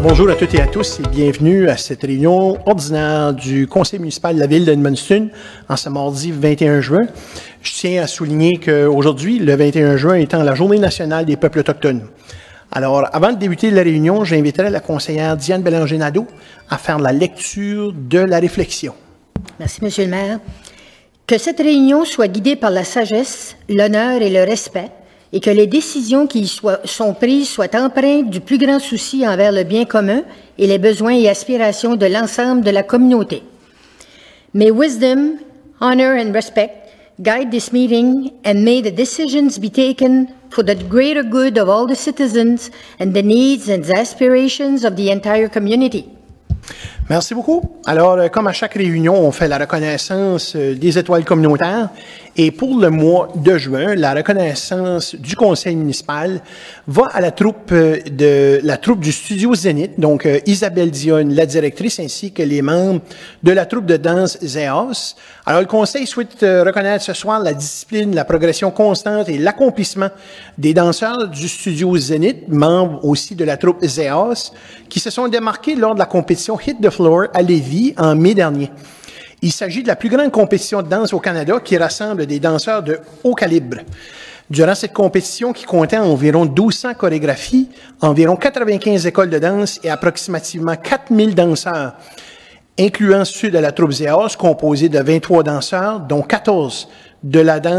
Alors bonjour à toutes et à tous et bienvenue à cette réunion ordinaire du Conseil municipal de la ville d'Edmundston en ce mardi 21 juin. Je tiens à souligner qu'aujourd'hui, le 21 juin étant la Journée nationale des peuples autochtones. Alors, avant de débuter la réunion, j'inviterai la conseillère Diane Bélanger-Nadeau à faire la lecture de la réflexion. Merci, Monsieur le maire. Que cette réunion soit guidée par la sagesse, l'honneur et le respect, et que les décisions qui sont prises soient empreintes du plus grand souci envers le bien commun et les besoins et aspirations de l'ensemble de la communauté. May wisdom, honor and respect guide this meeting, and may the decisions be taken for the greater good of all the citizens and the needs and aspirations of the entire community. Merci beaucoup. Alors, comme à chaque réunion, on fait la reconnaissance des étoiles communautaires. Et pour le mois de juin, la reconnaissance du conseil municipal va à la troupe du Studio Zénith, donc Isabelle Dionne, la directrice, ainsi que les membres de la troupe de danse Zéas. Alors, le conseil souhaite reconnaître ce soir la discipline, la progression constante et l'accomplissement des danseurs du Studio Zénith, membres aussi de la troupe Zéas, qui se sont démarqués lors de la compétition Hit the Floor à Lévis en mai dernier. Il s'agit de la plus grande compétition de danse au Canada qui rassemble des danseurs de haut calibre. Durant cette compétition, qui comptait environ 1200 chorégraphies, environ 95 écoles de danse et approximativement 4000 danseurs, incluant ceux de la troupe Zéas, composée de 23 danseurs, dont 14 de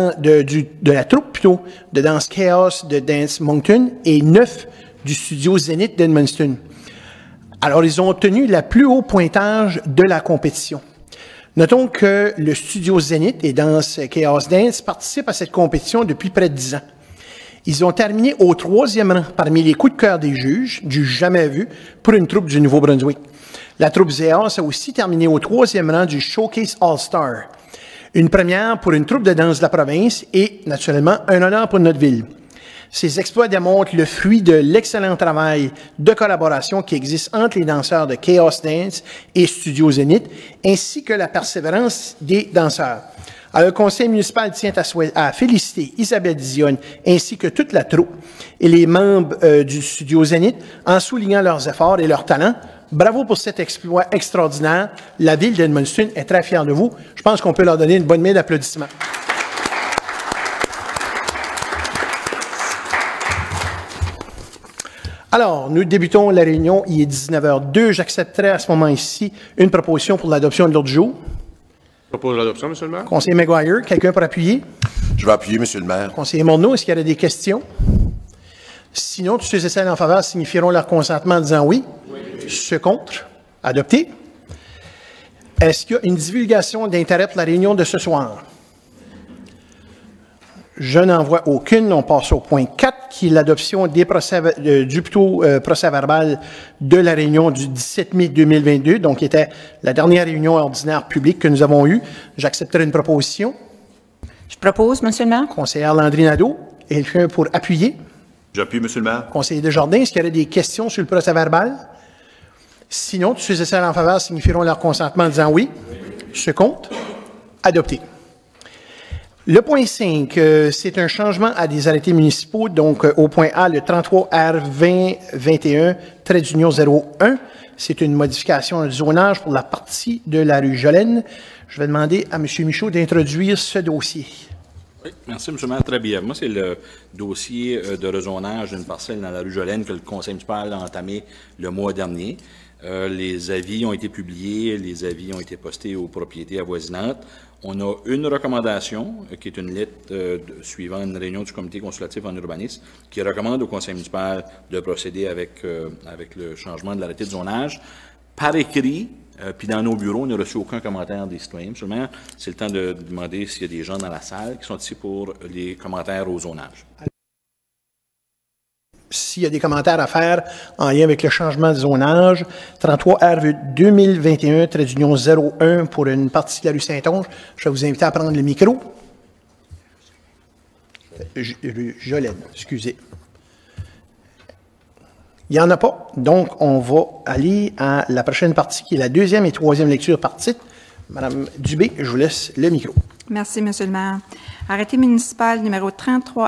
la troupe de danse Chaos de Dance Moncton et 9 du Studio Zénith d'Edmundston. Alors, ils ont obtenu le plus haut pointage de la compétition. Notons que le Studio Zénith et Danse Chaos Dance participent à cette compétition depuis près de 10 ans. Ils ont terminé au 3e rang parmi les coups de cœur des juges, du jamais vu, pour une troupe du Nouveau-Brunswick. La troupe Zéas a aussi terminé au 3e rang du Showcase All-Star. Une première pour une troupe de danse de la province et, naturellement, un honneur pour notre ville. Ces exploits démontrent le fruit de l'excellent travail de collaboration qui existe entre les danseurs de Chaos Dance et Studio Zénith, ainsi que la persévérance des danseurs. Alors, le conseil municipal tient à féliciter Isabelle Dionne ainsi que toute la troupe et les membres du Studio Zénith en soulignant leurs efforts et leurs talents. Bravo pour cet exploit extraordinaire. La ville d'Edmundston est très fière de vous. Je pense qu'on peut leur donner une bonne main d'applaudissements. Alors, nous débutons la réunion. Il est 19h02. J'accepterai à ce moment-ci une proposition pour l'adoption de l'ordre du jour. Je propose l'adoption, M. le maire. Conseiller Maguire, quelqu'un pour appuyer? Je vais appuyer, M. le maire. Conseiller Morneau, est-ce qu'il y a des questions? Sinon, tous ceux et celles en faveur signifieront leur consentement en disant oui. Oui. Ceux contre? Adopté. Est-ce qu'il y a une divulgation d'intérêt pour la réunion de ce soir? Je n'en vois aucune. On passe au point 4, qui est l'adoption du procès-verbal de la réunion du 17 mai 2022, donc qui était la dernière réunion ordinaire publique que nous avons eue. J'accepterai une proposition. Je propose, M. le maire. Conseillère Landry-Nadeau, quelqu'un pour appuyer? J'appuie, M. le maire. Conseiller Desjardins, est-ce qu'il y aurait des questions sur le procès-verbal? Sinon, tous ceux et celles en faveur signifieront leur consentement en disant oui. Ceux contre? Adopté. Le point 5, c'est un changement à des arrêtés municipaux. Donc, au point A, le 33R2021-01, c'est une modification du zonage pour la partie de la rue Jolène. Je vais demander à M. Michaud d'introduire ce dossier. Oui, merci, M. le maire. Très bien. Moi, c'est le dossier de rezonage d'une parcelle dans la rue Jolène que le conseil municipal a entamé le mois dernier. Les avis ont été publiés, les avis ont été postés aux propriétés avoisinantes. On a une recommandation, qui est une lettre suivant une réunion du comité consultatif en urbanisme, qui recommande au conseil municipal de procéder avec le changement de l'arrêté de zonage. Par écrit, puis dans nos bureaux, on n'a reçu aucun commentaire des citoyens. M. le maire, c'est le temps de demander s'il y a des gens dans la salle qui sont ici pour les commentaires au zonage. S'il y a des commentaires à faire en lien avec le changement de zonage, 33R 2021-01 pour une partie de la rue Saint-Onge, je vais vous inviter à prendre le micro. Jolène, excusez. Il n'y en a pas, donc on va aller à la prochaine partie qui est la deuxième et troisième lecture par titre. Madame Dubé, je vous laisse le micro. Merci, M. le maire. Arrêté municipal numéro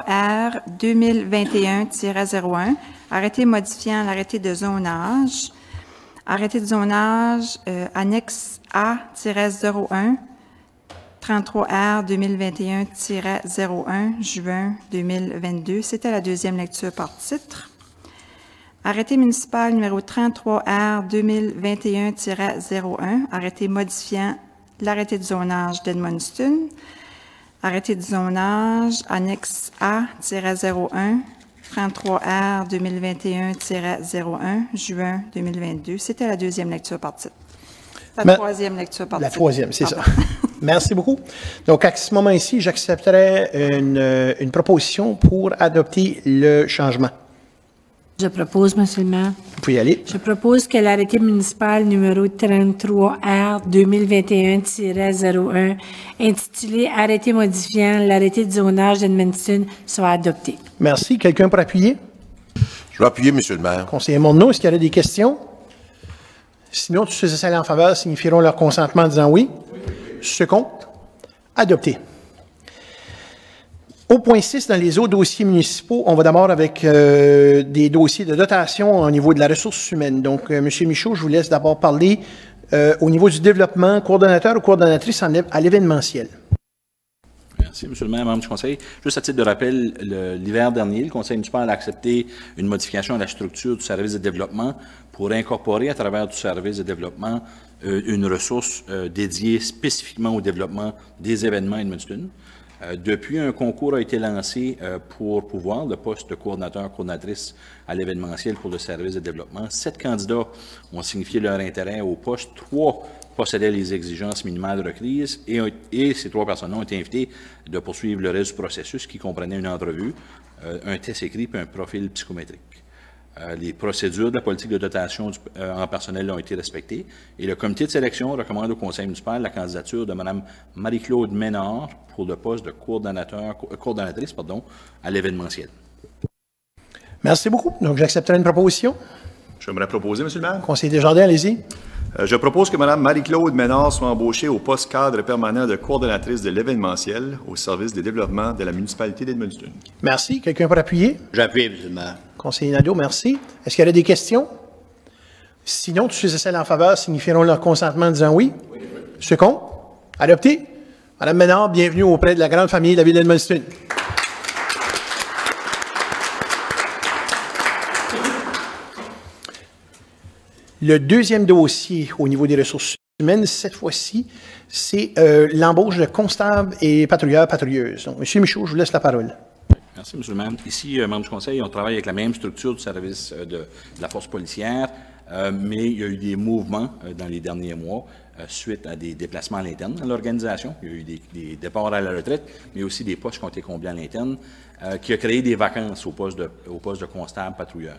33R 2021-01, arrêté modifiant l'arrêté de zonage Arrêté de zonage, annexe A-01, 33R 2021-01, juin 2022. C'était la deuxième lecture par titre. Arrêté municipal numéro 33R 2021-01, arrêté modifiant l'arrêté de zonage d'Edmundston. Arrêté de zonage, annexe A-01, 33R 2021-01, juin 2022. C'était la deuxième lecture par titre. La troisième lecture par titre. La troisième, c'est ça. Merci beaucoup. Donc, à ce moment ici, j'accepterai une proposition pour adopter le changement. Je propose, Monsieur le maire. Vous pouvez y aller. Je propose que l'arrêté municipal numéro 33R 2021-01, intitulé « Arrêté modifiant l'arrêté de zonage d'Edmundston » soit adopté. Merci. Quelqu'un pour appuyer? Je vais appuyer, Monsieur le maire. Conseiller Mondeneau, est-ce qu'il y aurait des questions? Sinon, tous ceux et celles en faveur signifieront leur consentement en disant oui. Ce compte. Adopté. Au point 6, dans les autres dossiers municipaux, on va d'abord avec des dossiers de dotation au niveau de la ressource humaine. Donc, M. Michaud, je vous laisse d'abord parler au niveau du développement, coordonnateur ou coordonnatrice à l'événementiel. Merci, M. le maire, membre du Conseil. Juste à titre de rappel, l'hiver dernier, le Conseil municipal a accepté une modification à la structure du service de développement pour incorporer à travers du service de développement une ressource dédiée spécifiquement au développement des événements Edmundston. Depuis, un concours a été lancé pour pouvoir le poste de coordonnateur-coordonnatrice à l'événementiel pour le service de développement. 7 candidats ont signifié leur intérêt au poste. 3 possédaient les exigences minimales requises et ces 3 personnes ont été invitées de poursuivre le reste du processus qui comprenait une entrevue, un test écrit et un profil psychométrique. Les procédures de la politique de dotation en personnel ont été respectées et le comité de sélection recommande au conseil municipal la candidature de Mme Marie-Claude Ménard pour le poste de coordonnatrice à l'événementiel. Merci beaucoup. Donc, j'accepterai une proposition. J'aimerais proposer, M. le maire. Conseiller Desjardins, allez-y. Je propose que Mme Marie-Claude Ménard soit embauchée au poste cadre permanent de coordonnatrice de l'événementiel au service des développements de la municipalité d'Edmundston. Merci. Quelqu'un pour appuyer? J'appuie, M. le maire. Conseiller Nadeau, merci. Est-ce qu'il y aurait des questions? Sinon, tous ceux et celles en faveur signifieront leur consentement en disant oui. Oui. Ce compte. Adopté. Madame Ménard, bienvenue auprès de la grande famille de la ville d'Edmundston. Le deuxième dossier au niveau des ressources humaines, cette fois-ci, c'est l'embauche de constables et patrouilleurs-patrouilleuses. Donc, M. Michaud, je vous laisse la parole. Merci, M. le maire. Ici, membre du Conseil, on travaille avec la même structure du service de la force policière, mais il y a eu des mouvements dans les derniers mois suite à des déplacements à l'interne dans l'organisation. Il y a eu des départs à la retraite, mais aussi des postes qui ont été comblés à l'interne, qui a créé des vacances au poste de constable-patrouilleur.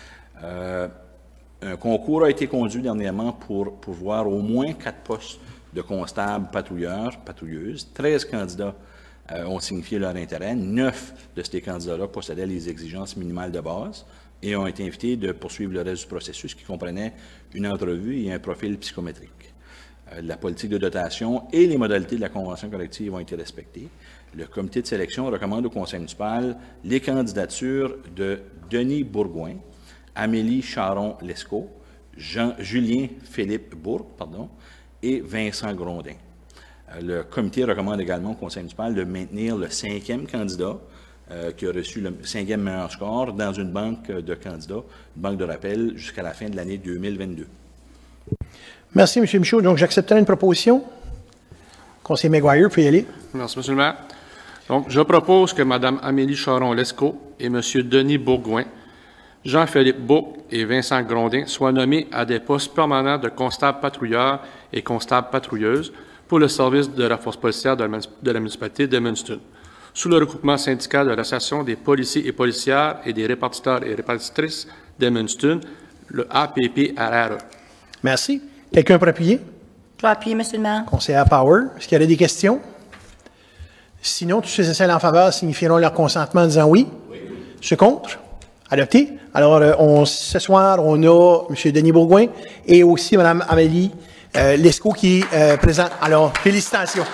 Un concours a été conduit dernièrement pour voir au moins 4 postes de constables, patrouilleurs, patrouilleuses. 13 candidats ont signifié leur intérêt. 9 de ces candidats-là possédaient les exigences minimales de base et ont été invités de poursuivre le reste du processus qui comprenait une entrevue et un profil psychométrique. La politique de dotation et les modalités de la convention collective ont été respectées. Le comité de sélection recommande au conseil municipal les candidatures de Denis Bourgouin, Amélie Charon-Lescaut, Julien Philippe Bourg, et Vincent Grondin. Le comité recommande également au conseil municipal de maintenir le 5e candidat qui a reçu le 5e meilleur score dans une banque de candidats, une banque de rappel, jusqu'à la fin de l'année 2022. Merci, M. Michaud. Donc, j'accepterai une proposition. Conseiller Maguire, vous pouvez y aller. Merci, M. le maire. Donc, je propose que Mme Amélie Charon-Lescaut et M. Denis Bourgouin, Jean-Philippe Bourg et Vincent Grondin soient nommés à des postes permanents de constable patrouilleur et constable patrouilleuse pour le service de la force policière de la municipalité d'Edmundston, sous le regroupement syndical de l'Association des policiers et policières et des répartiteurs et répartitrices d'Edmundston, le APPRRE. Merci. Quelqu'un pour appuyer? Je vais appuyer, M. le maire. Conseiller Power, est-ce qu'il y a des questions? Sinon, tous ceux et celles en faveur signifieront leur consentement en disant oui. Oui. Ceux contre? Adopté. Alors, ce soir, on a M. Denis Bourgouin et aussi Mme Amélie Lescaut qui est présente. Alors, félicitations.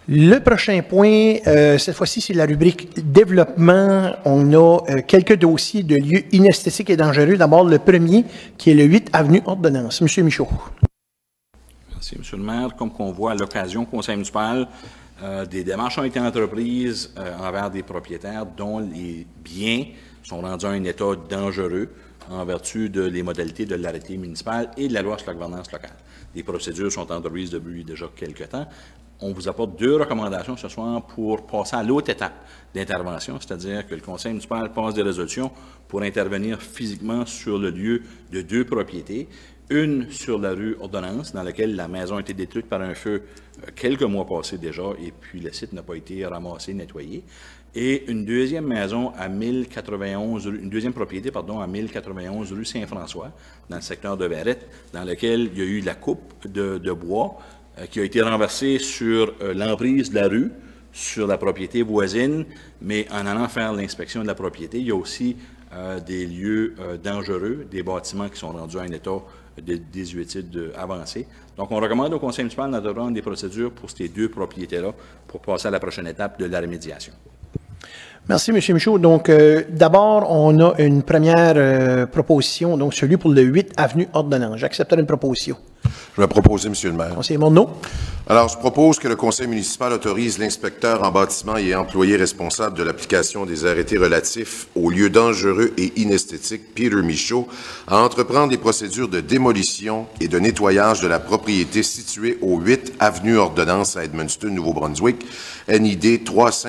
Le prochain point, cette fois-ci, c'est la rubrique développement. On a quelques dossiers de lieux inesthétiques et dangereux. D'abord, le premier, qui est le 8 avenue Ordonnance. Monsieur Michaud. Merci, Monsieur le maire. Comme qu'on voit à l'occasion conseil municipal, des démarches ont été entreprises envers des propriétaires dont les biens sont rendus à un état dangereux en vertu des modalités de l'arrêté municipal et de la loi sur la gouvernance locale. Les procédures sont entreprises depuis déjà quelques temps. On vous apporte 2 recommandations ce soir pour passer à l'autre étape d'intervention, c'est-à-dire que le conseil municipal passe des résolutions pour intervenir physiquement sur le lieu de 2 propriétés. Une sur la rue Ordonnance, dans laquelle la maison a été détruite par un feu quelques mois passés déjà, et puis le site n'a pas été ramassé, nettoyé. Et une deuxième maison à 1091, une deuxième propriété, pardon, à 1091 rue Saint-François, dans le secteur de Verrette, dans lequel il y a eu la coupe de bois qui a été renversée sur l'emprise de la rue, sur la propriété voisine, mais en allant faire l'inspection de la propriété, il y a aussi des lieux dangereux, des bâtiments qui sont rendus à un état de désuétude avancée. Donc, on recommande au conseil municipal d'entreprendre des procédures pour ces 2 propriétés-là pour passer à la prochaine étape de la remédiation. Merci, M. Michaud. Donc, d'abord, on a une première proposition, donc celui pour le 8 avenue Ordonnance. J'accepterai une proposition. Je vais proposer, Monsieur le maire. Conseiller Morneau. Alors, je propose que le conseil municipal autorise l'inspecteur en bâtiment et employé responsable de l'application des arrêtés relatifs aux lieux dangereux et inesthétiques, Peter Michaud, à entreprendre des procédures de démolition et de nettoyage de la propriété située au 8 avenue Ordonnance à Edmundston, Nouveau-Brunswick, NID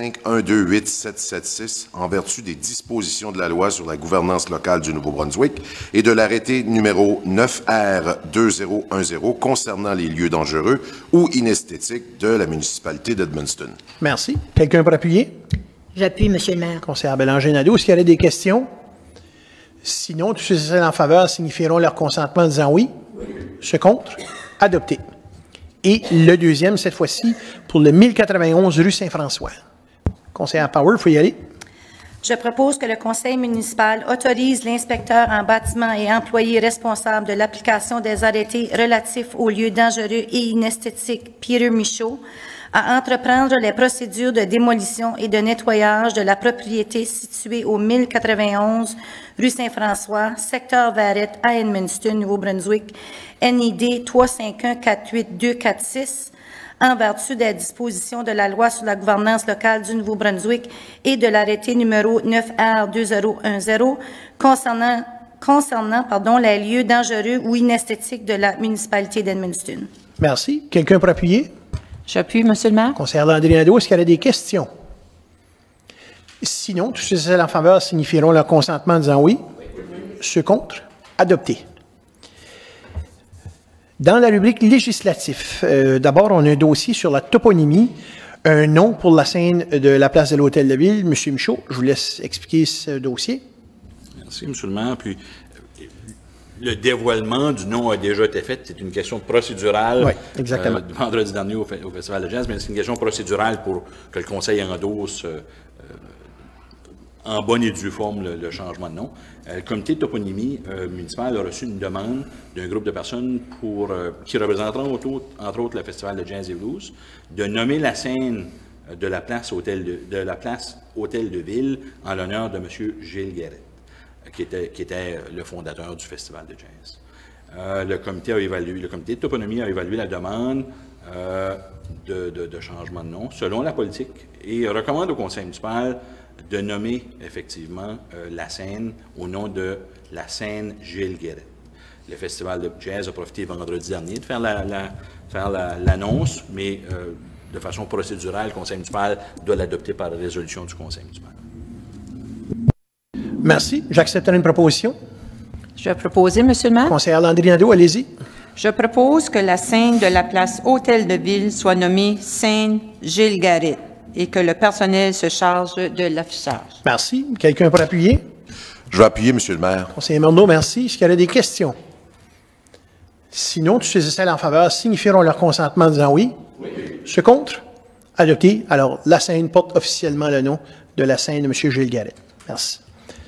351287776, en vertu des dispositions de la loi sur la gouvernance locale du Nouveau-Brunswick et de l'arrêté numéro 9R2010 concernant les lieux dangereux ou inesthétiques de la municipalité d'Edmundston. Merci. Quelqu'un pour appuyer? J'appuie, Monsieur le maire. Conseillère Bélanger-Nadeau, est-ce qu'il y aurait des questions? Sinon, tous ceux en faveur signifieront leur consentement en disant oui. Ceux contre? Adopté. Et le deuxième, cette fois-ci, pour le 1091 rue Saint-François. Conseillère Power, il faut y aller. Je propose que le conseil municipal autorise l'inspecteur en bâtiment et employé responsable de l'application des arrêtés relatifs aux lieux dangereux et inesthétiques, Peter Michaud, à entreprendre les procédures de démolition et de nettoyage de la propriété située au 1091 rue Saint-François, secteur Verrette, à Edmundston, Nouveau-Brunswick, NID 351-48246, en vertu des dispositions de la loi sur la gouvernance locale du Nouveau-Brunswick et de l'arrêté numéro 9R2010 concernant les lieux dangereux ou inesthétiques de la municipalité d'Edmundston. Merci. Quelqu'un pour appuyer? J'appuie, Monsieur le maire. Conseillère Landry-Nadeau, est-ce qu'il y aurait des questions? Sinon, tous ceux en faveur signifieront leur consentement en disant oui. Ceux contre? Adopté. Dans la rubrique législatif, d'abord, on a un dossier sur la toponymie, un nom pour la scène de la place de l'Hôtel de Ville. Monsieur Michaud, je vous laisse expliquer ce dossier. Merci, Monsieur le maire. Puis, le dévoilement du nom a déjà été fait. C'est une question procédurale. Oui, exactement. Vendredi dernier au Festival de Jazz, mais c'est une question procédurale pour que le Conseil endosse en bonne et due forme le changement de nom. Le comité de toponymie municipal a reçu une demande d'un groupe de personnes qui représenteront entre autres le Festival de Jazz et Blues, de nommer la scène de la place Hôtel de Ville en l'honneur de M. Gilles Guéret, qui était le fondateur du Festival de Jazz. Le comité de toponymie a évalué la demande de changement de nom selon la politique et recommande au conseil municipal de nommer effectivement la scène au nom de la scène Gilles Guéret. Le Festival de Jazz a profité vendredi dernier de faire l'annonce, mais de façon procédurale, le conseil municipal doit l'adopter par résolution du conseil municipal. Merci. J'accepterai une proposition. Je vais proposer, Monsieur le maire. Conseillère Landry-Nadeau, allez-y. Je propose que la scène de la place Hôtel de Ville soit nommée scène Gilles Guéret et que le personnel se charge de l'affichage. Merci. Quelqu'un pour appuyer? Je vais appuyer, Monsieur le maire. Conseiller Morneau, merci. Est-ce qu'il y aurait des questions? Sinon, tous ceux et celles en faveur signifieront leur consentement en disant oui. Oui. Ceux contre? Adopté. Alors, la scène porte officiellement le nom de la scène de M. Gilles Guéret. Merci.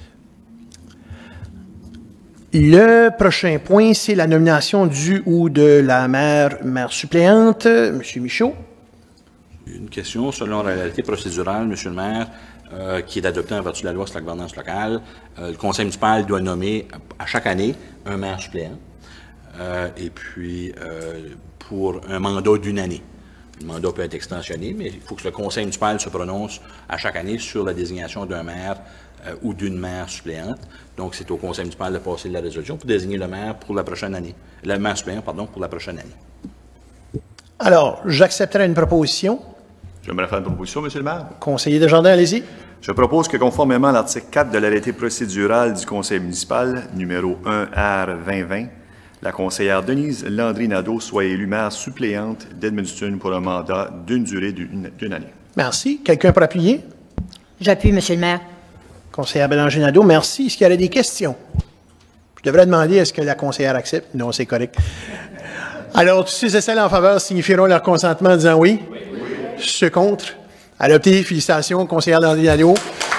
Le prochain point, c'est la nomination du ou de la maire suppléante, M. Michaud. Une question selon la réalité procédurale, M. le maire, qui est adoptée en vertu de la loi sur la gouvernance locale. Le conseil municipal doit nommer à chaque année un maire suppléant, et puis pour un mandat d'une année. Le mandat peut être extensionné, mais il faut que le conseil municipal se prononce à chaque année sur la désignation d'un maire ou d'une maire suppléante. Donc, c'est au conseil municipal de passer la résolution pour désigner le maire pour la prochaine année. Le maire suppléant, pardon, pour la prochaine année. Alors, j'accepterai une proposition. J'aimerais faire une proposition, M. le maire. Conseiller Desjardins, allez-y. Je propose que, conformément à l'article 4 de l'arrêté procédural du conseil municipal, numéro 1R2020, la conseillère Denise Landry-Nadeau soit élue maire suppléante d'Edmundston pour un mandat d'une durée d'une année. Merci. Quelqu'un pour appuyer? J'appuie, Monsieur le maire. Conseillère Bélanger-Nadeau, merci. Est-ce qu'il y aurait des questions? Je devrais demander, est-ce que la conseillère accepte? Non, c'est correct. Alors, tous ceux et celles en faveur signifieront leur consentement en disant oui. Oui. Ceux contre? Adopté. Félicitations, conseillère Landry-Nadeau.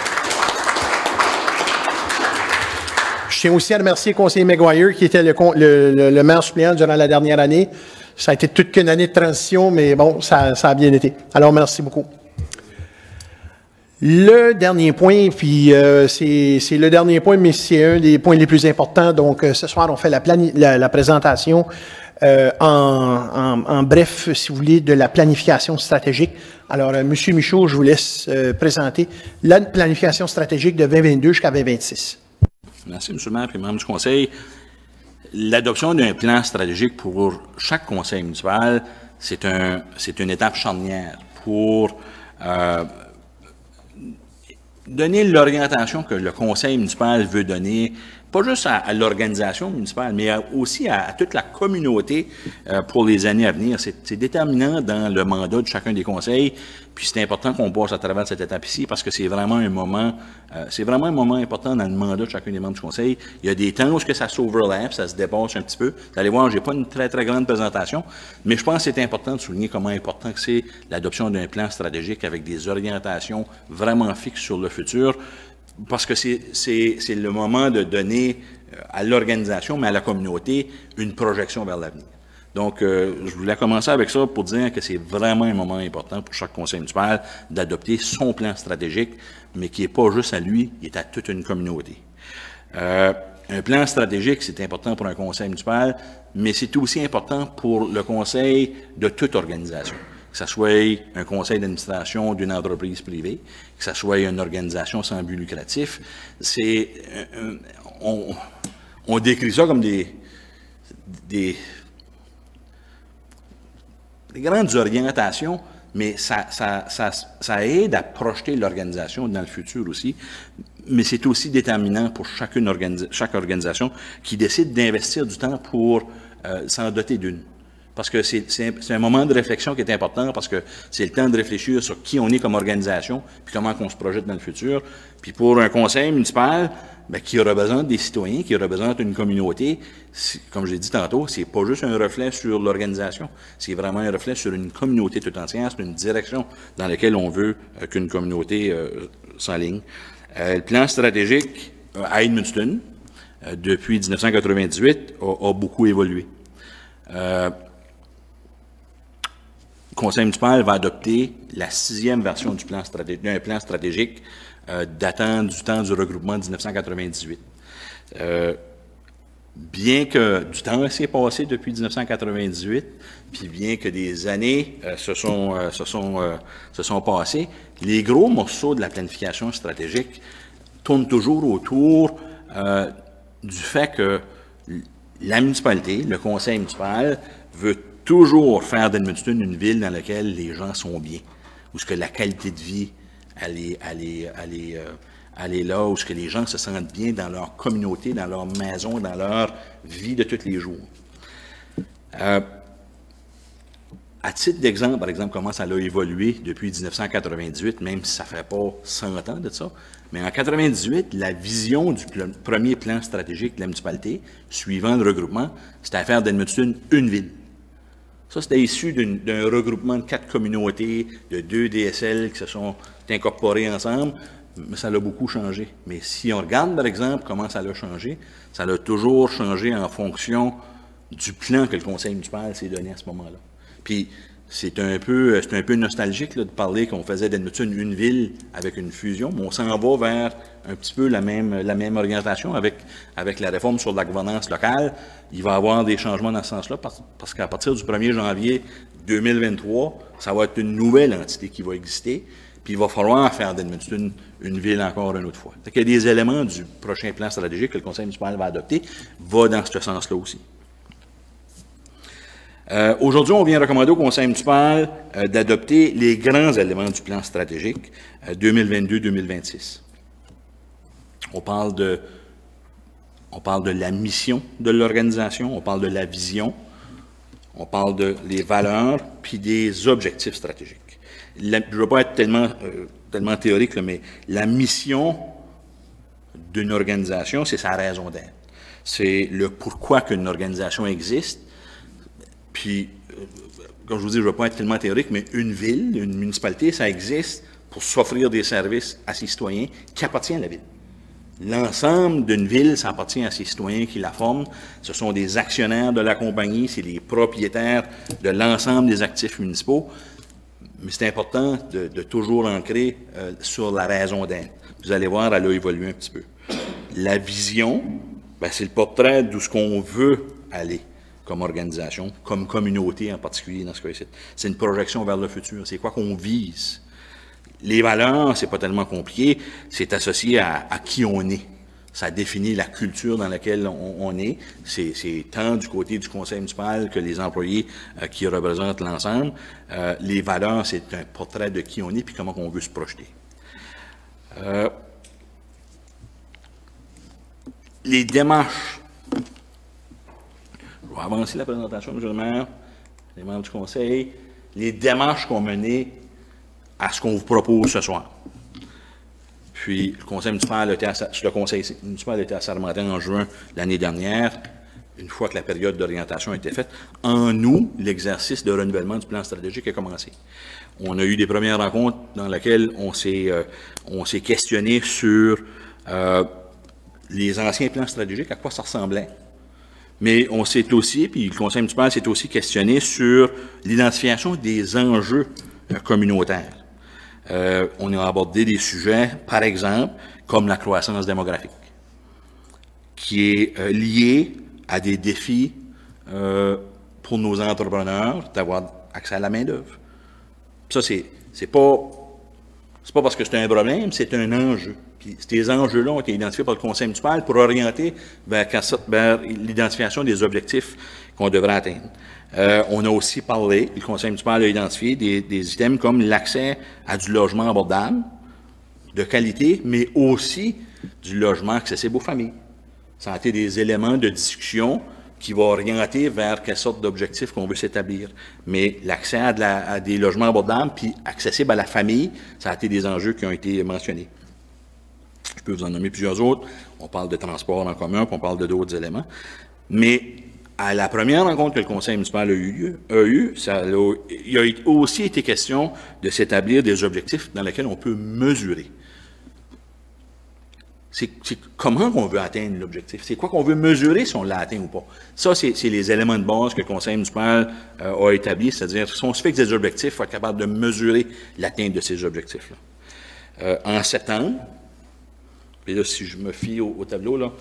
Je tiens aussi à remercier le conseiller McGuire, qui était le maire suppléant durant la dernière année. Ça a été toute qu'une année de transition, mais bon, ça a bien été. Alors, merci beaucoup. Le dernier point, puis c'est le dernier point, mais c'est un des points les plus importants. Donc, ce soir, on fait la présentation en bref, si vous voulez, de la planification stratégique. Alors, M. Michaud, je vous laisse présenter la planification stratégique de 2022 jusqu'à 2026. Merci, M. le maire et membres du conseil. L'adoption d'un plan stratégique pour chaque conseil municipal, c'est une étape charnière pour donner l'orientation que le conseil municipal veut donner, pas juste à l'organisation municipale, mais aussi à toute la communauté pour les années à venir. C'est déterminant dans le mandat de chacun des conseils, puis c'est important qu'on passe à travers cette étape ici parce que c'est vraiment un moment important dans le mandat de chacun des membres du conseil. Il y a des temps où ça s'overlap, ça se dépasse un petit peu. Vous allez voir, j'ai pas une très, très grande présentation, mais je pense que c'est important de souligner comment important que c'est l'adoption d'un plan stratégique avec des orientations vraiment fixes sur le futur. Parce que c'est le moment de donner à l'organisation, mais à la communauté, une projection vers l'avenir. Donc, je voulais commencer avec ça pour dire que c'est vraiment un moment important pour chaque conseil municipal d'adopter son plan stratégique, mais qui n'est pas juste à lui, il est à toute une communauté. Un plan stratégique, c'est important pour un conseil municipal, mais c'est aussi important pour le conseil de toute organisation. Que ce soit un conseil d'administration d'une entreprise privée, que ce soit une organisation sans but lucratif, on décrit ça comme des grandes orientations, mais ça aide à projeter l'organisation dans le futur aussi, mais c'est aussi déterminant pour chaque organisation qui décide d'investir du temps pour s'en doter d'une. Parce que c'est un moment de réflexion qui est important, parce que c'est le temps de réfléchir sur qui on est comme organisation, puis comment on se projette dans le futur. Puis pour un conseil municipal, qui représente des citoyens, qui représente une communauté, comme j'ai dit tantôt, c'est pas juste un reflet sur l'organisation, c'est vraiment un reflet sur une communauté tout entière, c'est une direction dans laquelle on veut qu'une communauté s'enligne. Le plan stratégique à Edmundston, depuis 1998, a beaucoup évolué. Le conseil municipal va adopter la 6e version d'un plan stratégique datant du temps du regroupement de 1998. Bien que du temps s'est passé depuis 1998, puis bien que des années se sont passées, les gros morceaux de la planification stratégique tournent toujours autour du fait que la municipalité, le conseil municipal, veut toujours faire d'Edmundston une ville dans laquelle les gens sont bien, où ce que la qualité de vie, elle est là, où ce que les gens se sentent bien dans leur communauté, dans leur maison, dans leur vie de tous les jours. À titre d'exemple, par exemple, comment ça a évolué depuis 1998, même si ça ne fait pas 100 ans de ça, mais en 1998, la vision du premier plan stratégique de la municipalité, suivant le regroupement, c'était à faire d'Edmundston une ville. Ça, c'était issu d'un regroupement de 4 communautés, de 2 DSL qui se sont incorporés ensemble, mais ça a beaucoup changé. Mais si on regarde, par exemple, comment ça a changé, ça a toujours changé en fonction du plan que le conseil municipal s'est donné à ce moment-là. Puis, c'est un peu nostalgique là, de parler qu'on faisait d'Edmundston une ville avec une fusion, mais on s'en va vers un petit peu la même orientation avec la réforme sur la gouvernance locale. Il va y avoir des changements dans ce sens-là parce qu'à partir du 1er janvier 2023, ça va être une nouvelle entité qui va exister, puis il va falloir faire d'Edmundston une ville encore une autre fois. Il y a des éléments du prochain plan stratégique que le conseil municipal va adopter, va dans ce sens-là aussi. Aujourd'hui, on vient recommander au conseil municipal d'adopter les grands éléments du plan stratégique 2022-2026. On parle de la mission de l'organisation, on parle de la vision, on parle de les valeurs, puis des objectifs stratégiques. Je ne veux pas être tellement théorique, là, mais la mission d'une organisation, c'est sa raison d'être. C'est le pourquoi qu'une organisation existe. Puis, comme je vous dis, je ne veux pas être tellement théorique, mais une ville, une municipalité, ça existe pour s'offrir des services à ses citoyens qui appartiennent à la ville. L'ensemble d'une ville, ça appartient à ses citoyens qui la forment. Ce sont des actionnaires de la compagnie, c'est les propriétaires de l'ensemble des actifs municipaux. Mais c'est important de toujours ancrer sur la raison d'être. Vous allez voir, elle a évolué un petit peu. La vision, ben, c'est le portrait d'où ce qu'on veut aller comme organisation, comme communauté en particulier dans ce cas-ci. C'est une projection vers le futur. C'est quoi qu'on vise? Les valeurs, c'est pas tellement compliqué. C'est associé à qui on est. Ça définit la culture dans laquelle on est. C'est tant du côté du conseil municipal que les employés qui représentent l'ensemble. Les valeurs, c'est un portrait de qui on est puis comment on veut se projeter. Les démarches. Je vais avancer la présentation, M. le maire, les membres du conseil. Les démarches qu'on menait à ce qu'on vous propose ce soir. Puis, le conseil municipal a été assermenté en juin l'année dernière, une fois que la période d'orientation a été faite. En août, l'exercice de renouvellement du plan stratégique a commencé. On a eu des premières rencontres dans lesquelles on s'est questionné sur les anciens plans stratégiques, à quoi ça ressemblait. Mais on s'est aussi, puis le conseil municipal s'est aussi questionné sur l'identification des enjeux communautaires. On a abordé des sujets, par exemple, comme la croissance démographique, qui est liée à des défis pour nos entrepreneurs d'avoir accès à la main-d'œuvre. Ça, c'est pas parce que c'est un problème, c'est un enjeu. Puis ces enjeux-là ont été identifiés par le conseil municipal pour orienter vers l'identification des objectifs qu'on devrait atteindre. On a aussi parlé, le conseil municipal a identifié des items comme l'accès à du logement abordable, de qualité, mais aussi du logement accessible aux familles. Ça a été des éléments de discussion qui vont orienter vers quelle sorte d'objectifs qu'on veut s'établir. Mais l'accès à des logements abordables puis accessibles à la famille, ça a été des enjeux qui ont été mentionnés. Je peux vous en nommer plusieurs autres. On parle de transport en commun, puis on parle de d'autres éléments. Mais à la première rencontre que le conseil municipal il a aussi été question de s'établir des objectifs dans lesquels on peut mesurer. C'est comment qu'on veut atteindre l'objectif. C'est quoi qu'on veut mesurer si on l'a atteint ou pas. Ça, c'est les éléments de base que le conseil municipal a établis, c'est-à-dire si on se fixe des objectifs, il faut être capable de mesurer l'atteinte de ces objectifs-là. En septembre, puis là, si je me fie au tableau, là,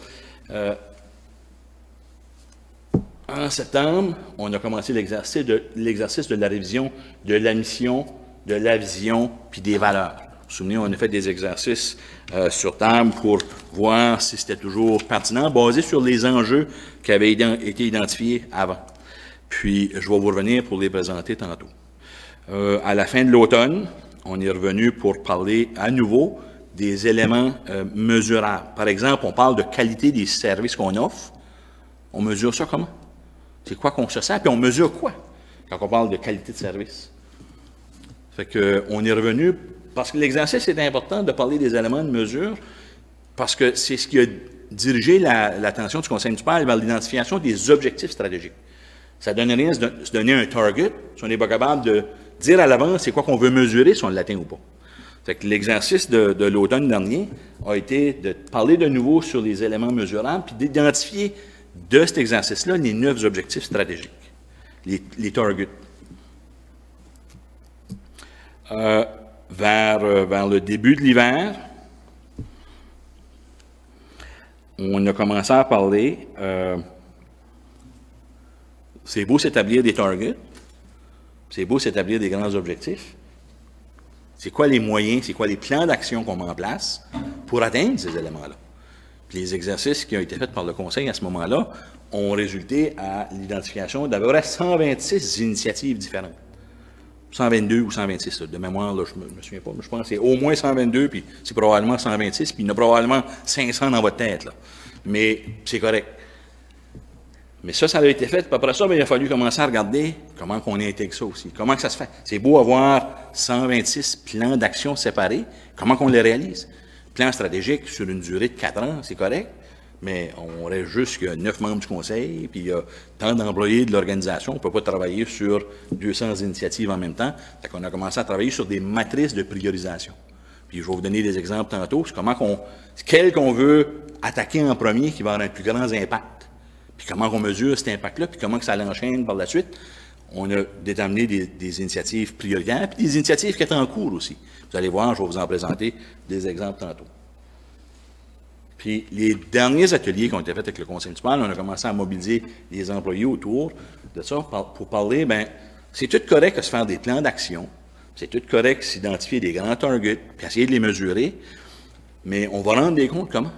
en septembre, on a commencé l'exercice de la révision de la mission, de la vision, puis des valeurs. Vous vous souvenez, on a fait des exercices sur table pour voir si c'était toujours pertinent, basé sur les enjeux qui avaient été identifiés avant. Puis, je vais vous revenir pour les présenter tantôt. À la fin de l'automne, on est revenu pour parler à nouveau des éléments mesurables. Par exemple, on parle de qualité des services qu'on offre. On mesure ça comment? C'est quoi qu'on se sert? Puis on mesure quoi quand on parle de qualité de service? Fait que on est revenu, parce que l'exercice est important de parler des éléments de mesure, parce que c'est ce qui a dirigé l'attention du conseil municipal vers l'identification des objectifs stratégiques. Ça ne donne rien de se donner un target si on n'est pas capable de dire à l'avance c'est quoi qu'on veut mesurer si on l'atteint ou pas. Fait que l'exercice de l'automne dernier a été de parler de nouveau sur les éléments mesurables, puis d'identifier de cet exercice-là les 9 objectifs stratégiques, les targets. vers le début de l'hiver, on a commencé à parler, c'est beau s'établir des targets, c'est beau s'établir des grands objectifs. C'est quoi les moyens, c'est quoi les plans d'action qu'on met en place pour atteindre ces éléments-là? Puis les exercices qui ont été faits par le Conseil à ce moment-là ont résulté à l'identification d'à peu près 126 initiatives différentes. 122 ou 126, de mémoire, là, je ne me souviens pas, mais je pense que c'est au moins 122, puis c'est probablement 126, puis il y en a probablement 500 dans votre tête, là. Mais c'est correct. Mais ça a été fait, puis après ça, bien, il a fallu commencer à regarder comment on intègre ça aussi, comment que ça se fait. C'est beau avoir 126 plans d'action séparés, comment qu'on les réalise. Plan stratégique sur une durée de 4 ans, c'est correct, mais on reste juste qu'il y a 9 membres du Conseil, puis il y a tant d'employés de l'organisation, on ne peut pas travailler sur 200 initiatives en même temps. Fait qu'on a commencé à travailler sur des matrices de priorisation. Puis je vais vous donner des exemples tantôt, c'est quel qu'on veut attaquer en premier qui va avoir un plus grand impact. Puis comment on mesure cet impact-là, puis comment que ça l'enchaîne par la suite. On a déterminé des initiatives prioritaires, puis des initiatives qui étaient en cours aussi. Vous allez voir, je vais vous en présenter des exemples tantôt. Puis les derniers ateliers qui ont été faits avec le Conseil municipal, on a commencé à mobiliser les employés autour de ça pour parler, bien, c'est tout correct de se faire des plans d'action, c'est tout correct de s'identifier des grands targets, puis essayer de les mesurer, mais on va rendre des comptes comment?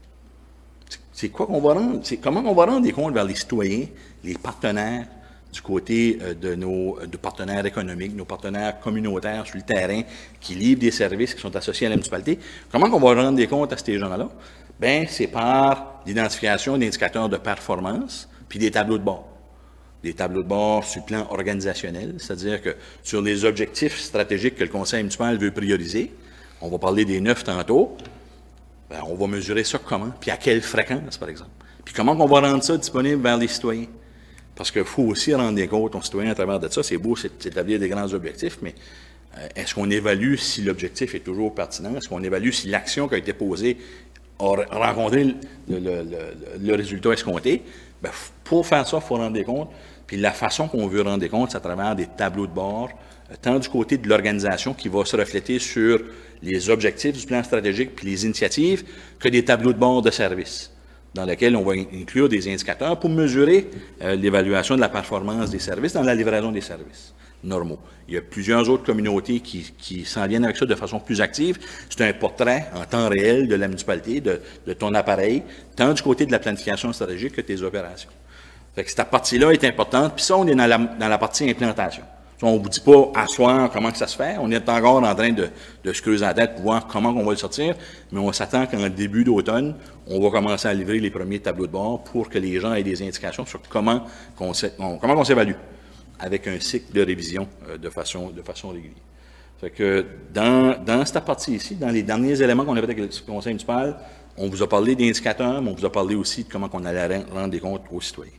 C'est quoi qu'on va rendre? C'est comment on va rendre des comptes vers les citoyens, les partenaires, du côté de nos partenaires économiques, nos partenaires communautaires sur le terrain, qui livrent des services qui sont associés à la municipalité. Comment on va rendre des comptes à ces gens-là? Bien, c'est par l'identification d'indicateurs de performance, puis des tableaux de bord. Des tableaux de bord sur le plan organisationnel, c'est-à-dire que sur les objectifs stratégiques que le Conseil municipal veut prioriser, on va parler des 9 tantôt, bien, on va mesurer ça comment, puis à quelle fréquence, par exemple. Puis comment on va rendre ça disponible vers les citoyens? Parce qu'il faut aussi rendre des comptes aux citoyens à travers de ça. C'est beau d'établir des grands objectifs, mais est-ce qu'on évalue si l'objectif est toujours pertinent? Est-ce qu'on évalue si l'action qui a été posée a rencontré le résultat escompté? Bien, pour faire ça, il faut rendre des comptes. Puis la façon qu'on veut rendre des comptes, c'est à travers des tableaux de bord, tant du côté de l'organisation qui va se refléter sur les objectifs du plan stratégique puis les initiatives, que des tableaux de bord de service, dans lesquels on va inclure des indicateurs pour mesurer l'évaluation de la performance des services dans la livraison des services normaux. Il y a plusieurs autres communautés qui s'en viennent avec ça de façon plus active. C'est un portrait en temps réel de la municipalité, de ton appareil, tant du côté de la planification stratégique que tes opérations. Fait que cette partie-là est importante, puis ça, on est dans la partie implantation. On ne vous dit pas à soir comment que ça se fait. On est encore en train de se creuser la tête pour voir comment on va le sortir, mais on s'attend qu'en début d'automne, on va commencer à livrer les premiers tableaux de bord pour que les gens aient des indications sur comment on s'évalue avec un cycle de révision de façon régulière. Fait que dans cette partie ici, dans les derniers éléments qu'on a fait avec le Conseil municipal, on vous a parlé d'indicateurs, mais on vous a parlé aussi de comment on allait rendre des comptes aux citoyens.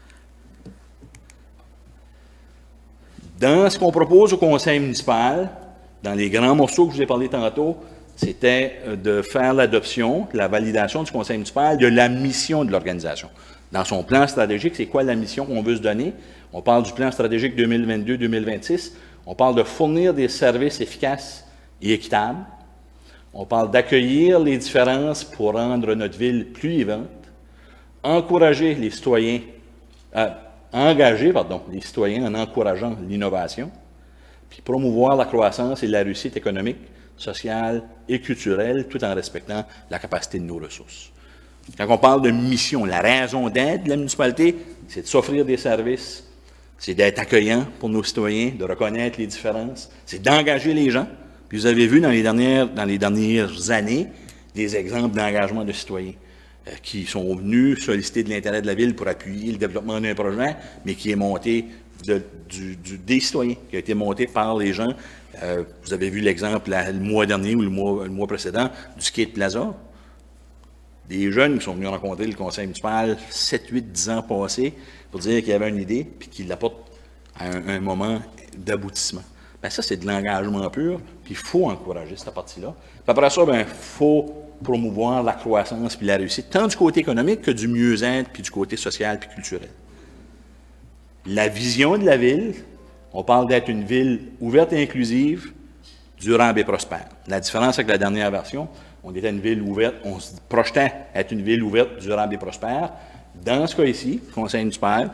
Dans ce qu'on propose au Conseil municipal, dans les grands morceaux que je vous ai parlé tantôt, c'était de faire l'adoption, la validation du Conseil municipal de la mission de l'organisation. Dans son plan stratégique, c'est quoi la mission qu'on veut se donner? On parle du plan stratégique 2022-2026. On parle de fournir des services efficaces et équitables. On parle d'accueillir les différences pour rendre notre ville plus vivante. Encourager les citoyens engager les citoyens en encourageant l'innovation, puis promouvoir la croissance et la réussite économique, sociale et culturelle, tout en respectant la capacité de nos ressources. Quand on parle de mission, la raison d'être de la municipalité, c'est de s'offrir des services, c'est d'être accueillant pour nos citoyens, de reconnaître les différences, c'est d'engager les gens. Puis vous avez vu dans les dernières années des exemples d'engagement de citoyens qui sont venus solliciter de l'intérêt de la ville pour appuyer le développement d'un projet, mais qui est monté des citoyens, qui a été monté par les gens. Vous avez vu l'exemple le mois dernier ou le mois précédent du Skate Plaza. Des jeunes qui sont venus rencontrer le conseil municipal 7, 8, 10 ans passés pour dire qu'il y avait une idée puis qu'ils l'apportent à un moment d'aboutissement. Bien, ça, c'est de l'engagement pur, puis il faut encourager cette partie-là. Puis après ça, il faut promouvoir la croissance puis la réussite, tant du côté économique que du mieux-être puis du côté social puis culturel. La vision de la ville, on parle d'être une ville ouverte et inclusive, durable et prospère. La différence avec la dernière version, on était une ville ouverte, on se projetait être une ville ouverte, durable et prospère. Dans ce cas ici, le Conseil municipal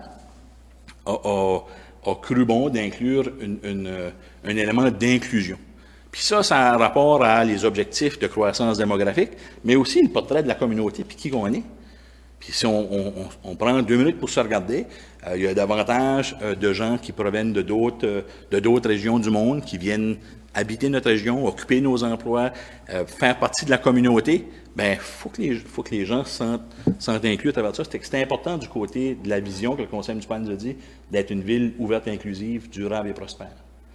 a cru bon d'inclure un élément d'inclusion. Puis ça a rapport à les objectifs de croissance démographique, mais aussi le portrait de la communauté, puis qui qu'on est. Puis si on prend 2 minutes pour se regarder, il y a davantage de gens qui proviennent de d'autres régions du monde, qui viennent habiter notre région, occuper nos emplois, faire partie de la communauté. Bien, faut que les gens se sentent inclus à travers ça. C'est important du côté de la vision que le Conseil municipal nous a dit, d'être une ville ouverte, inclusive, durable et prospère.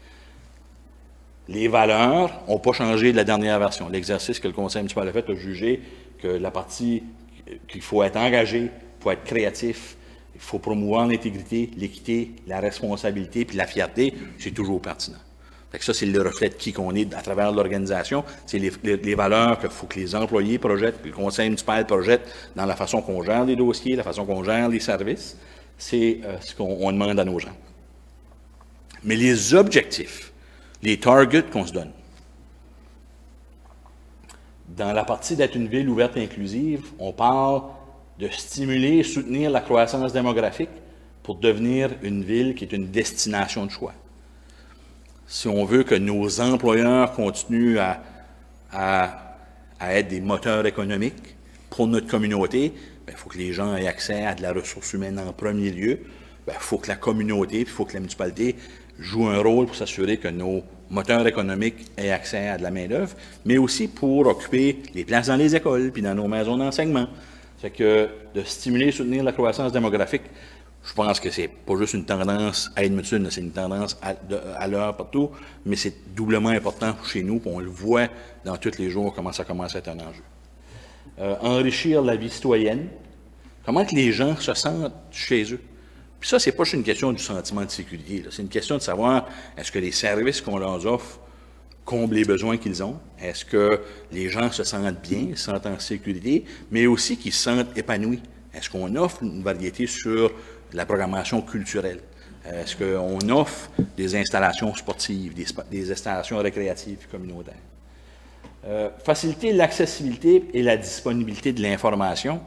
Les valeurs n'ont pas changé de la dernière version. L'exercice que le Conseil municipal a fait a jugé que la partie qu'il faut être engagé, il faut être créatif, il faut promouvoir l'intégrité, l'équité, la responsabilité puis la fierté, c'est toujours pertinent. Fait que ça, c'est le reflet de qui qu'on est à travers l'organisation. C'est les valeurs qu'il faut que les employés projettent, que le Conseil municipal projette dans la façon qu'on gère les dossiers, la façon qu'on gère les services. C'est ce qu'on demande à nos gens. Mais les objectifs, les targets qu'on se donne, dans la partie d'être une ville ouverte et inclusive, on parle de stimuler et soutenir la croissance démographique pour devenir une ville qui est une destination de choix. Si on veut que nos employeurs continuent à être des moteurs économiques pour notre communauté, il faut que les gens aient accès à de la ressource humaine en premier lieu. Il faut que la communauté, il faut que la municipalité joue un rôle pour s'assurer que nos moteurs économiques aient accès à de la main-d'œuvre, mais aussi pour occuper les places dans les écoles puis dans nos maisons d'enseignement. C'est que de stimuler et soutenir la croissance démographique, je pense que c'est pas juste une tendance à Edmundston, c'est une tendance à l'heure partout, mais c'est doublement important chez nous, puis on le voit dans tous les jours comment ça commence à être un enjeu. Enrichir la vie citoyenne, comment que les gens se sentent chez eux. Puis ça, c'est pas juste une question du sentiment de sécurité, c'est une question de savoir est-ce que les services qu'on leur offre comblent les besoins qu'ils ont, est-ce que les gens se sentent bien, se sentent en sécurité, mais aussi qu'ils se sentent épanouis. Est-ce qu'on offre une variété sur la programmation culturelle? Est-ce qu'on offre des installations sportives, des installations récréatives communautaires? Faciliter l'accessibilité et la disponibilité de l'information.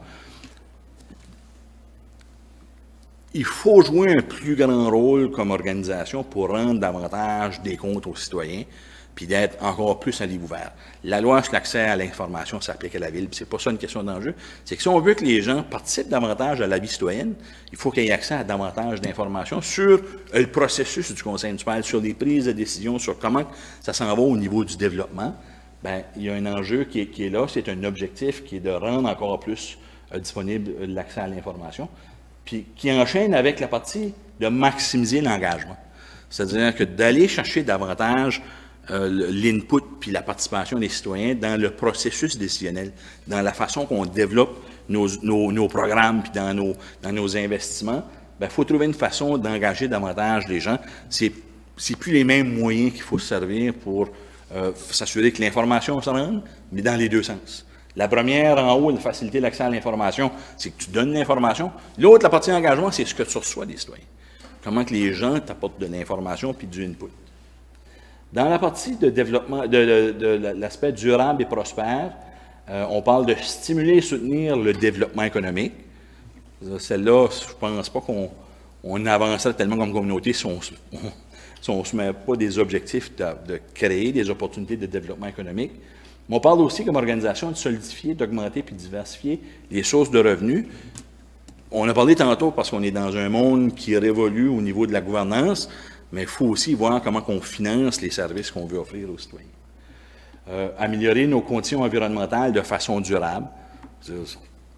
Il faut jouer un plus grand rôle comme organisation pour rendre davantage des comptes aux citoyens, puis d'être encore plus à livre ouvert. La loi sur l'accès à l'information s'applique à la Ville, puis c'est pas ça une question d'enjeu. C'est que si on veut que les gens participent davantage à la vie citoyenne, il faut qu'il y ait accès à davantage d'informations sur le processus du Conseil municipal, sur les prises de décision, sur comment ça s'en va au niveau du développement. Bien, il y a un enjeu qui est là, c'est un objectif qui est de rendre encore plus disponible l'accès à l'information, puis qui enchaîne avec la partie de maximiser l'engagement. C'est-à-dire que d'aller chercher davantage l'input puis la participation des citoyens dans le processus décisionnel, dans la façon qu'on développe nos programmes puis dans nos investissements, il faut trouver une façon d'engager davantage les gens. C'est plus les mêmes moyens qu'il faut se servir pour s'assurer que l'information se rende, mais dans les deux sens. La première, en haut, de faciliter l'accès à l'information, c'est que tu donnes l'information. L'autre, la partie engagement, c'est ce que tu reçois des citoyens. Comment que les gens t'apportent de l'information puis du input. Dans la partie de développement, de l'aspect durable et prospère, on parle de stimuler et soutenir le développement économique. Celle-là, je ne pense pas qu'on avancerait tellement comme communauté si on ne se met pas des objectifs de créer des opportunités de développement économique. Mais on parle aussi comme organisation de solidifier, d'augmenter puis de diversifier les sources de revenus. On a parlé tantôt parce qu'on est dans un monde qui révolue au niveau de la gouvernance, mais il faut aussi voir comment on finance les services qu'on veut offrir aux citoyens. Améliorer nos conditions environnementales de façon durable. Je ne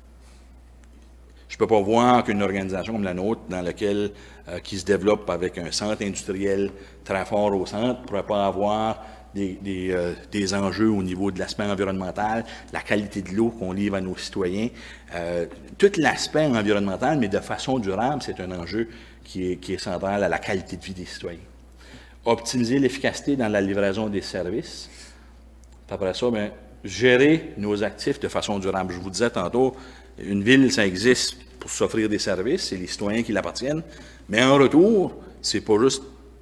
peux pas voir qu'une organisation comme la nôtre, qui se développe avec un centre industriel très fort au centre, ne pourrait pas avoir des enjeux au niveau de l'aspect environnemental, la qualité de l'eau qu'on livre à nos citoyens. Tout l'aspect environnemental, mais de façon durable, c'est un enjeu qui est central à la qualité de vie des citoyens. Optimiser l'efficacité dans la livraison des services. Après ça, gérer nos actifs de façon durable. Je vous disais tantôt, une ville, ça existe pour s'offrir des services, c'est les citoyens qui l'appartiennent, mais en retour, c'est pas juste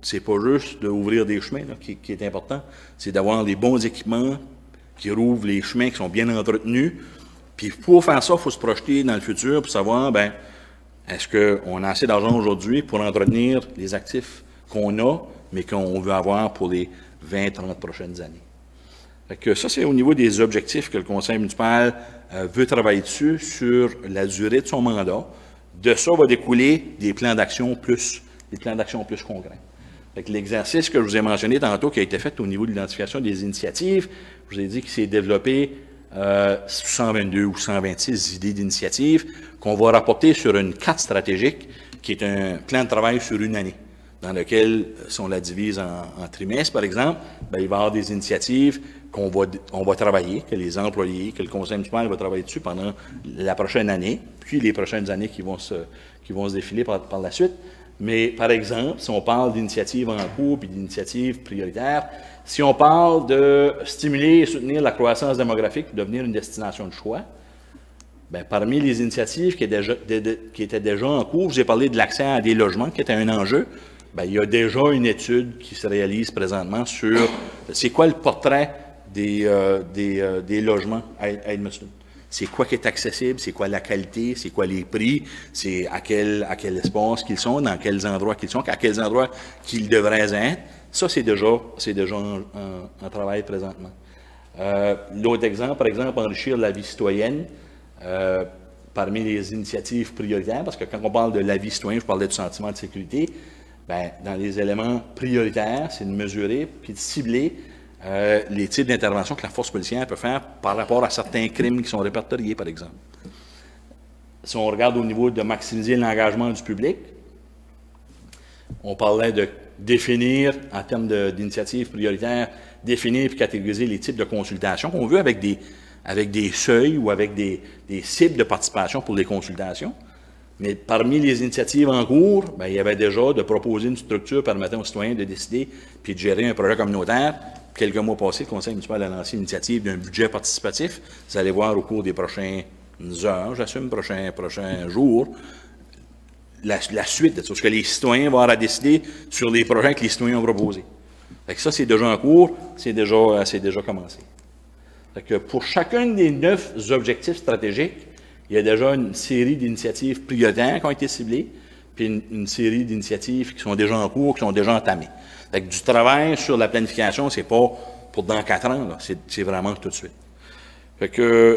c'est pas juste d'ouvrir des chemins là, qui est important, c'est d'avoir les bons équipements qui rouvrent les chemins qui sont bien entretenus. Puis pour faire ça, il faut se projeter dans le futur pour savoir, ben, est-ce qu'on a assez d'argent aujourd'hui pour entretenir les actifs qu'on a, mais qu'on veut avoir pour les 20-30 prochaines années. Fait que ça, c'est au niveau des objectifs que le conseil municipal veut travailler dessus sur la durée de son mandat. De ça va découler des plans d'action plus concrets. Fait que l'exercice que je vous ai mentionné tantôt, qui a été fait au niveau de l'identification des initiatives, je vous ai dit qu'il s'est développé 122 ou 126 idées d'initiatives qu'on va rapporter sur une carte stratégique qui est un plan de travail sur une année, dans lequel, si on la divise en trimestres, par exemple, ben, il va y avoir des initiatives on va travailler, que les employés, que le conseil municipal va travailler dessus pendant la prochaine année, puis les prochaines années qui vont se défiler par la suite. Mais, par exemple, si on parle d'initiatives en cours puis d'initiatives prioritaires, si on parle de stimuler et soutenir la croissance démographique pour devenir une destination de choix, bien, parmi les initiatives qui étaient déjà en cours, j'ai parlé de l'accès à des logements qui était un enjeu. Bien, il y a déjà une étude qui se réalise présentement sur c'est quoi le portrait des logements à Edmundston. C'est quoi qui est accessible, c'est quoi la qualité, c'est quoi les prix, c'est à quel espace qu'ils sont, dans quels endroits qu'ils sont, à quels endroits qu'ils devraient être. Ça, c'est déjà en travail présentement. L'autre exemple, par exemple, enrichir la vie citoyenne parmi les initiatives prioritaires, parce que quand on parle de la vie citoyenne, je parlais du sentiment de sécurité, bien, dans les éléments prioritaires, c'est de mesurer puis de cibler les types d'interventions que la force policière peut faire par rapport à certains crimes qui sont répertoriés, par exemple. Si on regarde au niveau de maximiser l'engagement du public, on parlait de définir, en termes d'initiatives prioritaires, définir et catégoriser les types de consultations qu'on veut avec des seuils ou avec des cibles de participation pour les consultations. Mais parmi les initiatives en cours, bien, il y avait déjà de proposer une structure permettant aux citoyens de décider puis de gérer un projet communautaire. Quelques mois passés, le conseil municipal a lancé l'initiative d'un budget participatif. Vous allez voir au cours des prochaines heures, j'assume, prochains jours, la suite de tout ce que les citoyens vont avoir à décider sur les projets que les citoyens ont proposés. Fait que ça, c'est déjà en cours, c'est déjà commencé. Fait que pour chacun des 9 objectifs stratégiques, il y a déjà une série d'initiatives prioritaires qui ont été ciblées, puis une série d'initiatives qui sont déjà en cours, qui sont déjà entamées. Fait que du travail sur la planification, c'est pas pour dans 4 ans, c'est vraiment tout de suite. Fait que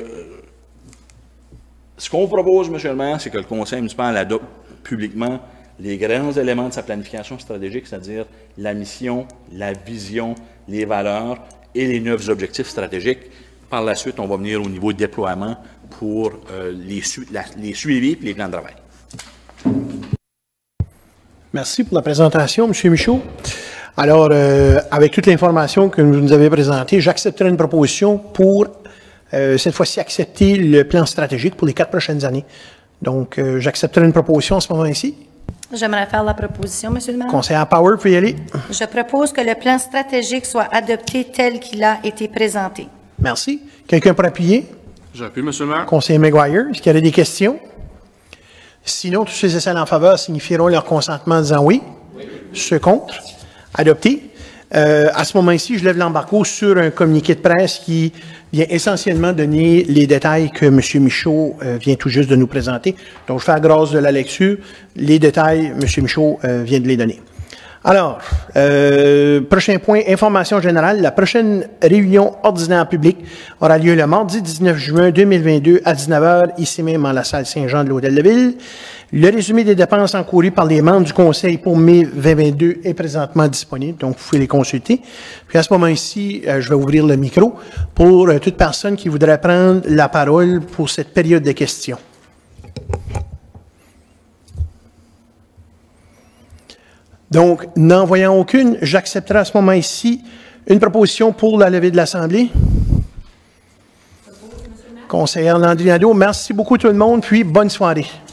ce qu'on propose, M. le maire, c'est que le conseil municipal adopte publiquement les grands éléments de sa planification stratégique, c'est-à-dire la mission, la vision, les valeurs et les 9 objectifs stratégiques. Par la suite, on va venir au niveau de déploiement pour les suivis et les plans de travail. Merci pour la présentation, M. Michaud. Alors, avec toute l'information que vous nous avez présentée, j'accepterai une proposition pour, cette fois-ci, accepter le plan stratégique pour les 4 prochaines années. Donc, j'accepterai une proposition en ce moment-ci. J'aimerais faire la proposition, M. le maire. Conseillère Power, puis y aller. Je propose que le plan stratégique soit adopté tel qu'il a été présenté. Merci. Quelqu'un pour appuyer? J'appuie, M. le maire. Conseiller McGuire, est-ce qu'il y a des questions? Sinon, tous ceux et celles en faveur signifieront leur consentement en disant oui. Oui. Ceux contre? Adopté. À ce moment-ci, je lève l'embargo sur un communiqué de presse qui vient essentiellement donner les détails que M. Michaud vient tout juste de nous présenter. Donc, je fais la grâce de la lecture. Les détails, M. Michaud vient de les donner. Alors, prochain point, information générale. La prochaine réunion ordinaire publique aura lieu le mardi 19 juin 2022 à 19h, ici même en la salle Saint-Jean de l'Hôtel de Ville. Le résumé des dépenses encourues par les membres du Conseil pour mai 2022 est présentement disponible, donc vous pouvez les consulter. Puis à ce moment-ci, je vais ouvrir le micro pour toute personne qui voudrait prendre la parole pour cette période de questions. Donc, n'en voyant aucune, j'accepterai à ce moment-ci une proposition pour la levée de l'Assemblée. Conseillère Landry Nadeau, merci beaucoup tout le monde, puis bonne soirée.